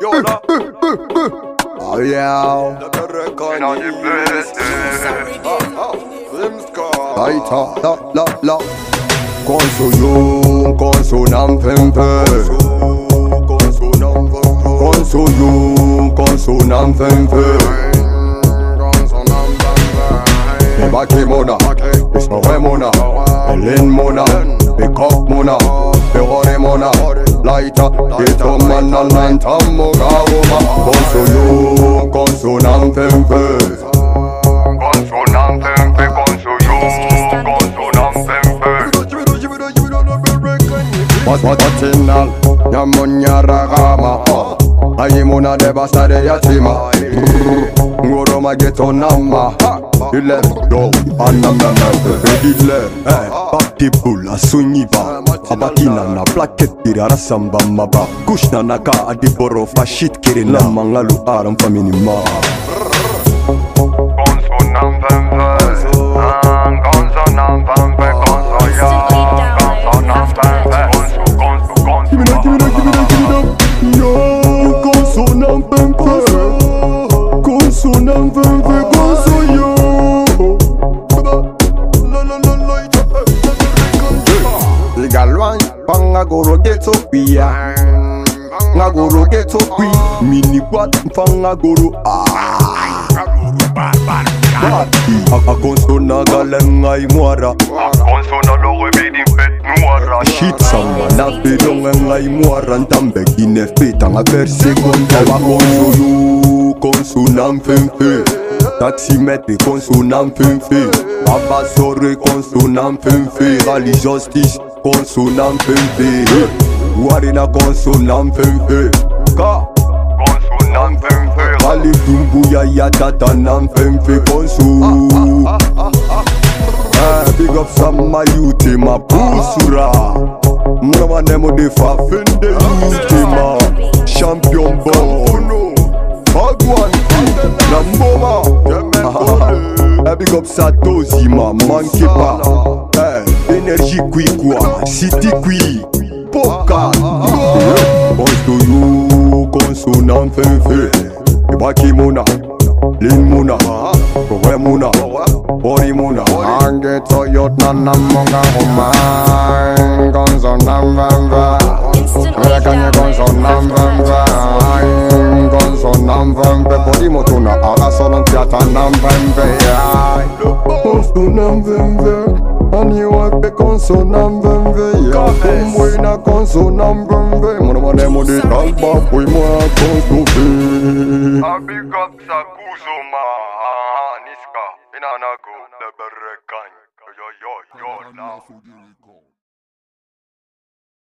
Oh yeah. La. Consonam fempe. Consonam fempe. Me baki mona, me sore mona, me len mona, me kok mona, me hore mona. Laita, ito man na nine tammo gawoma. Consonam fempe. Consonam fempe, consonam fempe. Matinal, nyamunya ragama. Ayimuna debasta de yatima. Ngoro mageto nama. Ile do anamama ile Party bull asunyiba Abakina na plaket dira rasamba maba Kushna naka adiboro fashit kiri na mangalu aram faminima Consonam fempe Consonam fempe Consonam fempe Give it up Yo Consonam fempe Consonam fempe Consonam Galwan, pangagoro geto pia, ngagoro geto pi, mini quad pangagoro Akonsona galenga imwara, akonsona lowe bedi fet mwara. Shit samba na bedonga nga imwara ntambe kine feta nga verse konta. Akonsolo konsonam fempe, taximetre konsonam fempe, abasore konsonam fempe, rally justice consonam fempe, warina consonam fempe, ka consonam fempe, rally dumbu ya tata nam fempe conso. Big up some my youth ma pusura, mama nemo de fa fende youth ma champion bono, bagwan namboma. Big up Satoshi ma manque pas. Énergie qui quoi, city qui, poka. Conso you, consonam fempe. Baki mona, lin mona, program mona, body mona. Ange toyot na namonga homa. Consonam fempe. Rekanye consonam fempe. Consonam fempe. Body motuna, aga solon tiata nam fempe. Consonam fempe. And you have the consonam fempe. Ya kumwe na consonam fempe. Mwana mwane mudi talba pui mwa consofe. A big up sa kuzoma. Niska inanago leberekany. Yo now.